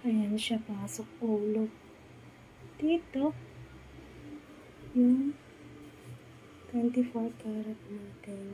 Ayan siya, pasok ulo. Dito, yung 24 karat natin.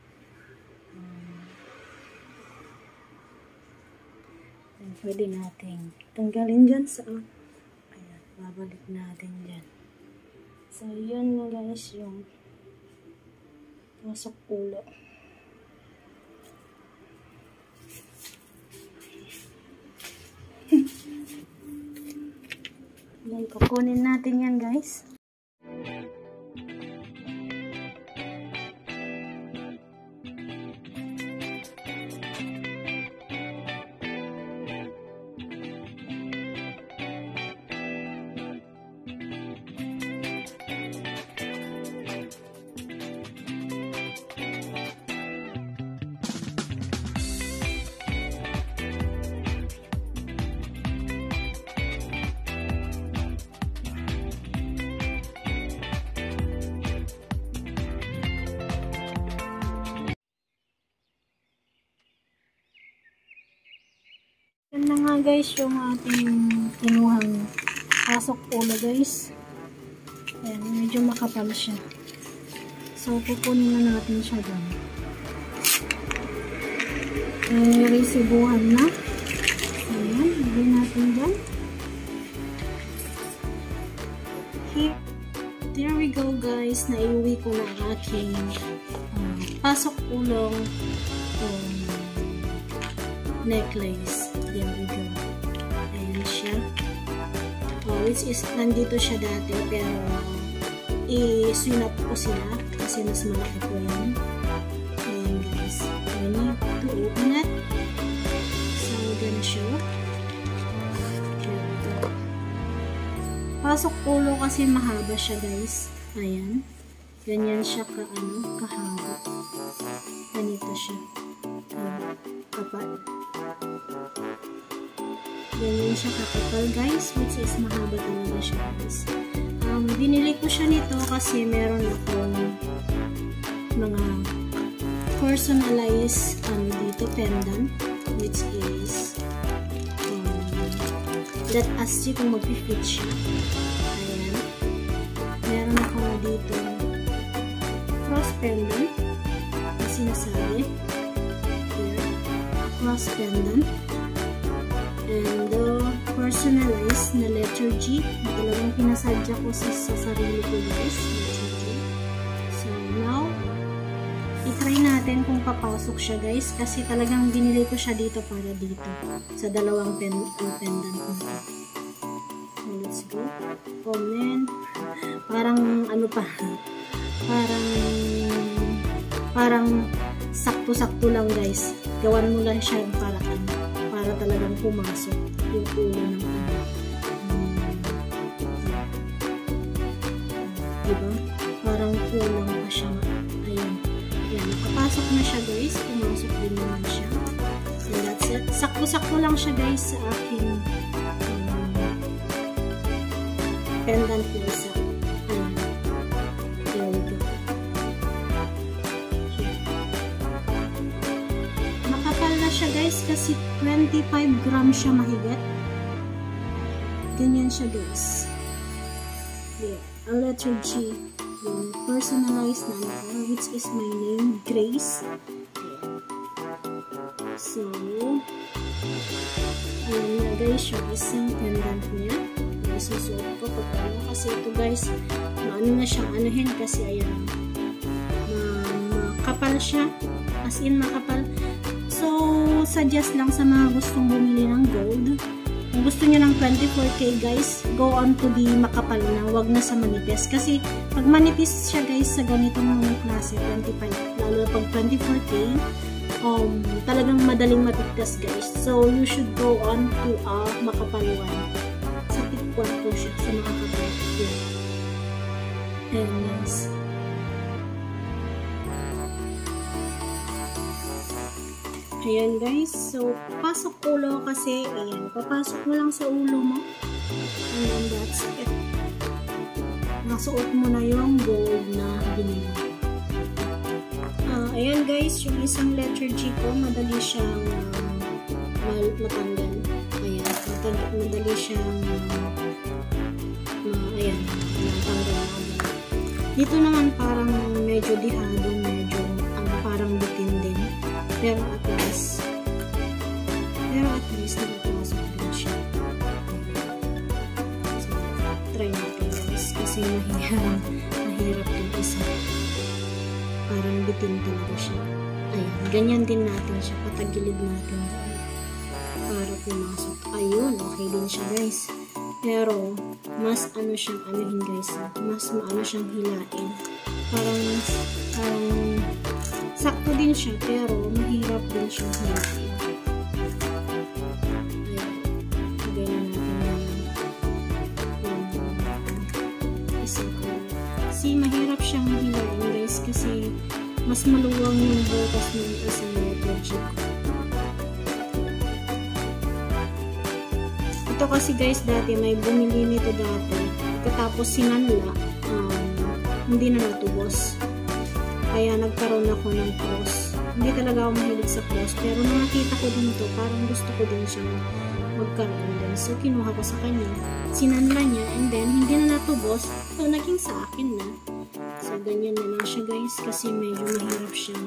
Ayan, pwede natin tanggalin dyan sa, ayan, babalik natin dyan. So, yun na guys, yung pasok ulo. Yan, kukunin natin yan guys. Yan na nga guys yung ating kinuhang pasok ulo guys. Ayan, medyo makapal siya. So, kukunin na natin siya dyan. Resibuhan na. Ayan, lagay natin dyan. There we go guys. Naiuwi ko na ang aking pasok ulong necklace. There we go. Ayan siya. Which is, nandito siya dati, pero i-swinap ko sila kasi mas malaki po yan. Ayan guys. We need to open it. So, gonna show. Here we go. Pasok ulo kasi mahaba siya guys. Ayan. Ganyan siya kahaba. Ganito siya. Kapal. Ganyan siya kakapal guys, which is mahaba talaga siya guys. Binili ko siya nito kasi meron akong mga personalized dito pendant, which is let us see kung mag-fit siya. Ayan. Meron ako dito cross pendant na sinasabi. Here. Cross pendant. And personalized na letter G na talagang pinasadya ko sa sarili ko guys. So now, i-try natin kung papasok siya guys kasi talagang binili ko siya dito para dito sa dalawang pendant na ito. So let's go. Oh man, parang ano pa, parang sakto-sakto lang guys. Gawan mo lang siya para talagang pumasok yung ulo ng diba? Parang kulang pa siya. Ayan. Ayan. Nakapasok na siya guys. Pumasok din naman siya. So that's it. Sakto-sakto lang siya guys sa aking pendant ko isa. Ayan. There we go. Makapal na siya guys kasi 25 grams siya mahigit. Ganyan siya guys. Yeah. Ang letter G. Yung personalized na which is my name, Grace. Yeah. So, ayan na guys yung isang pendant niya. Isusuot ko pag ano. Kasi ito guys, maano na siyang anuhin kasi ayan. Makapal siya. As in makapal. So, suggest lang sa mga gustong bumili ng gold. Kung gusto niyo ng 24K guys, go on to the makapal na, wag na sa manipis. Kasi, pag manipis siya guys sa ganitong mga klase, 25, lalo pag 24K, talagang madaling mapigtas guys. So, you should go on to a makapal one. Sa tikwan po siya, sa makapal. Ayan guys. Ayan guys, so pasok ulo kasi, ayan, papasok mo lang sa ulo mo and then that's it. Nasuot mo na yung gold na binili. Ayan guys, yung isang letter G ko, madali siyang matanggal. Ayan, madali siyang ayan, natanggal na agad. Dito naman parang medyo dihado, medyo parang bitin din. Pero at least nakapasok din siya. So, try natin guys. Kasi mahirap din isa. Parang bitin talaga siya. Ayan, ganyan din natin siya. Patagilid natin. Para pumasok. Ayun, okay din siya guys. Pero, mas ano siyang anuhin guys. Mas maano siyang hilain. Parang sakto din siya, pero mahirap din siyang hilain. Ayan. Lagyan natin yung isang kasi mahirap siyang hilain guys. Kasi mas maluwang yung butas ng isang letter G ko. Ito kasi guys, dati may bumili nito dati. Katapos sinanla, hindi na natubos. Kaya nagkaroon ako ng cross. Hindi talaga ako mahilig sa cross. Pero nung nakita ko din to, parang gusto ko din siyang magkaroon din. So, kinuha ko sa kanya. Sinanla niya, and then, hindi na natubos. So, naging sa akin na. So, ganyan na lang siya guys. Kasi medyo mahirap siyang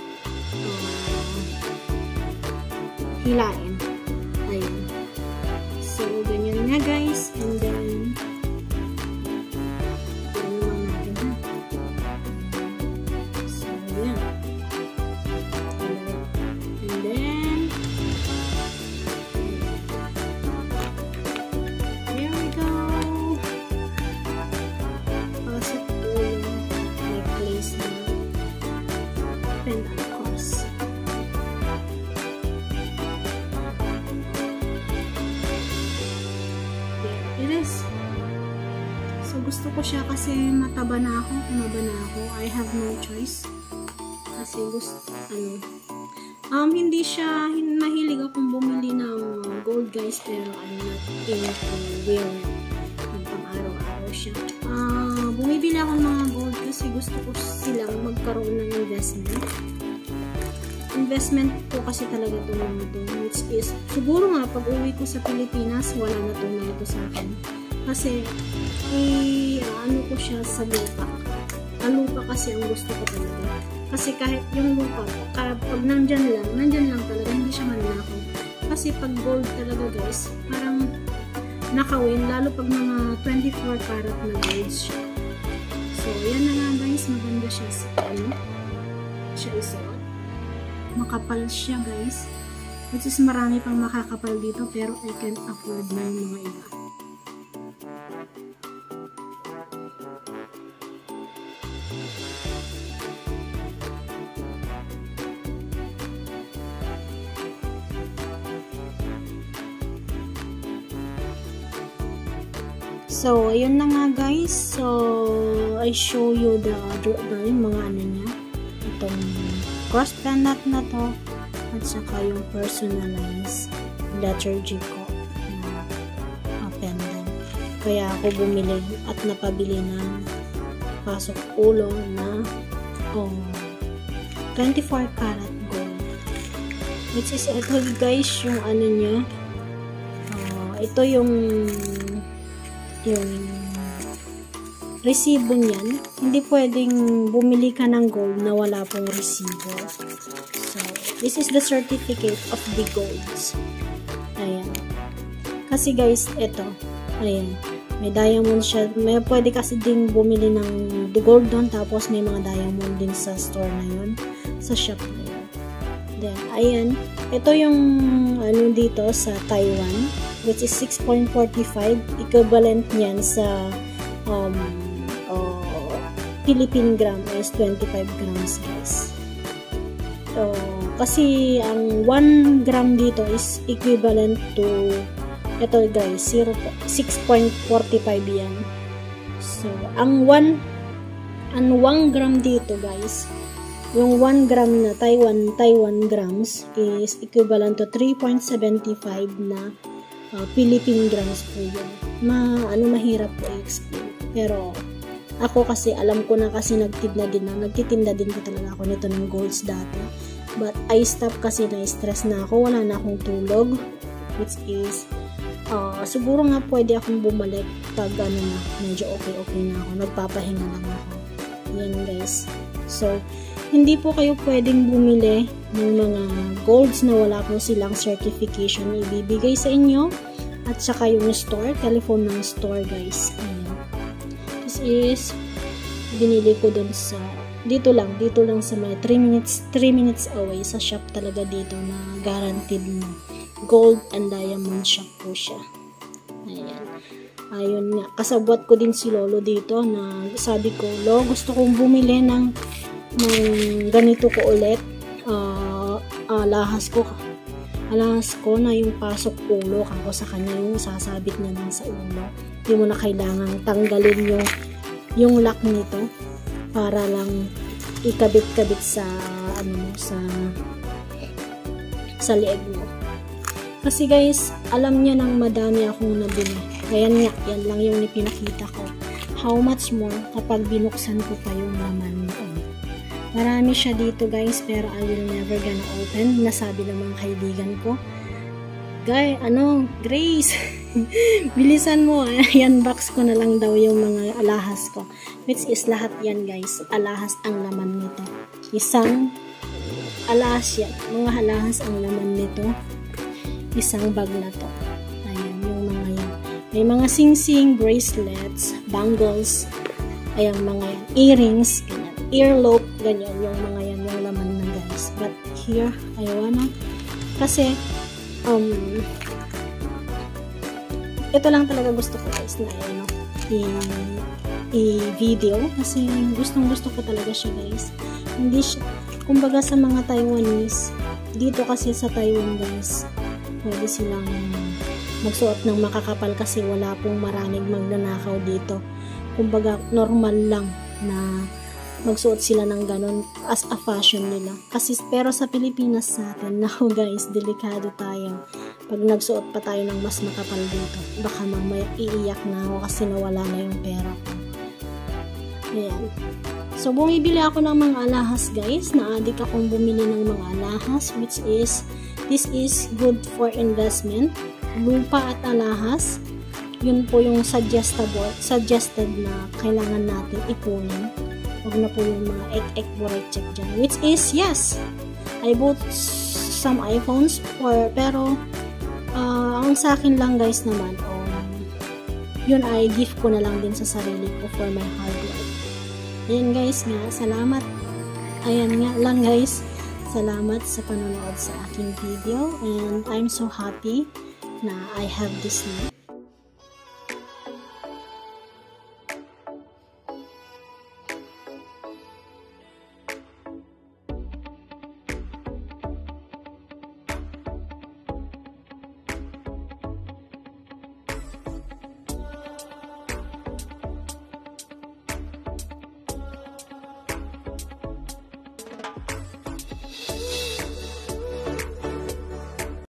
hilain. Ayun. So, ganyan nga guys. And then, so gusto ko siya kasi mataba na ako, I have no choice. Kasi gusto, hindi siya, mahilig akong bumili ng gold guys, pero I'm not into wear yung pang-araw-araw siya. Bumibili ako ng mga gold kasi gusto ko silang magkaroon ng investment ko kasi talaga itong mga ito, which is, siguro nga pag uwi ko sa Pilipinas, wala na itong mga ito sa akin. Kasi, ano ko siya sa lupa. Ang lupa kasi ang gusto ko talaga. Kasi kahit yung lupa, pag nandyan lang talaga, hindi siya mananakaw. Kasi pag gold talaga guys, parang nakawin, lalo pag mga 24 karat na gold siya. So, yan na nga guys, maganda siya sa siya isuot. Makapal siya guys, which is marami pang makakapal dito, pero I can't afford na yung mga iba. So, ayun na nga guys. So, I show you the mga ano niya. Itong cross pendant na to. At saka yung personalized letter G ko na pendant. Kaya ako bumili at napabili ng Pasok Ulong na 24 karat gold. Which is ito guys, yung ano niya. Ito yung resibo niyan. Hindi pwedeng bumili ka ng gold na wala pong resibo. So, this is the certificate of the golds. Ayan. Kasi guys, ito. Ayan. May diamond siya. May pwede kasi din bumili ng gold doon. Tapos may mga diamond din sa store na yun. Sa shop na yun. Then, ayan. Ito yung ano dito sa Taiwan. Which is 6.45. Equivalent niyan sa Philippine gram is 25 grams guys. So, kasi ang 1 gram dito is equivalent to ito guys, 6.45 yan. So, ang 1 gram dito guys, yung 1 gram na Taiwan grams is equivalent to 3.75 na Philippine grams po yun. Mahirap po i-explain. Pero, ako kasi, alam ko na kasi nagtitinda din ko talaga ako nito ng golds dati. But, I stopped kasi na-stress na ako. Wala na akong tulog. Which is, siguro nga pwede akong bumalik pag ano na, medyo okay na ako, nagpapahinga lang ako. Yan guys. So, hindi po kayo pwedeng bumili ng mga golds na wala po silang certification na ibibigay sa inyo. At saka yung store, telephone ng store guys. Ayan. This is, binili ko dun sa, dito lang sa may 3 minutes away sa shop talaga dito na guaranteed na gold and diamond shop po siya. Ayan. Ayun nga. Kasabwat ko din si Lolo dito na sabi ko, Lo, gusto kong bumili ng ganito ko ulit. Alahas ko na yung pasok ulo ako sa kanya, yung sasabit na lang sa ulo. Hindi mo na kailangang tanggalin yung lock nito para lang ikabit-kabit sa sa leeg mo. Kasi guys, alam niya nang madami akong nabili. Kaya nga, yan lang yung pinakita ko. How much more kapag binuksan ko pa yung laman noon. Marami siya dito guys, pero I will never gonna open. Nasabi ng mga kaibigan ko, Grace, bilisan mo. Yan, box ko na lang daw yung mga alahas ko. Which is lahat yan guys. Alahas ang laman nito. Isang alahas yan. Mga alahas ang laman nito. Isang bag na to. Ayan, yung mga yan. May mga sing-sing, bracelets, bangles, ayan, mga yan, earrings, ganyan, earlobe, ganyan, yung mga yan, yung laman na guys. But here, I wanna, kasi, ito lang talaga gusto ko guys na, i-video, kasi gustong-gusto ko talaga siya guys. Hindi siya, kumbaga sa mga Taiwanese, dito kasi sa Taiwan guys, pwede silang magsuot ng makakapal kasi wala pong maraming magnanakaw dito. Kumbaga, normal lang na magsuot sila ng ganon as a fashion nila. Kasi, pero sa Pilipinas natin, now guys, delikado tayo. Pag nagsuot pa tayo ng mas makapal dito, baka mamaya iiyak na ako kasi nawala na yung pera ko. Ayan. So, bumibili ako ng mga alahas guys. Na-addict akong bumili ng mga alahas, which is, this is good for investment. Lupa at alahas, yun po yung suggested na kailangan natin ipunin. Huwag na po yung mga ek check dyan. Which is, yes, I bought some iPhones pero ang sa akin lang guys naman, yun ay gift ko na lang din sa sarili ko for my hard work. Ayan guys nga, salamat. Ayan nga lang guys, salamat sa panonood sa aking video and I'm so happy na I have this now.